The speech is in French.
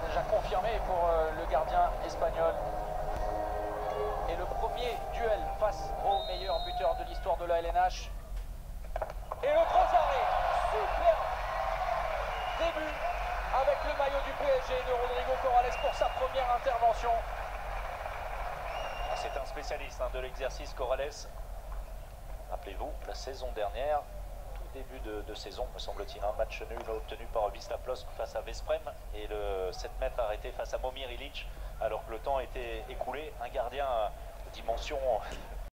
déjà confirmé pour le gardien espagnol. Et le premier duel face au meilleur buteur de l'histoire de la LNH. Et le gros arrêt, super début avec le maillot du PSG de Rodrigo Corrales pour sa première intervention. C'est un spécialiste de l'exercice, Corrales. Rappelez-vous, la saison dernière, tout début de saison, me semble-t-il, un match nul obtenu par Wisla Plock face à Vesprem et le 7 mètres arrêté face à Momir Ilić alors que le temps était écoulé. Un gardien de dimension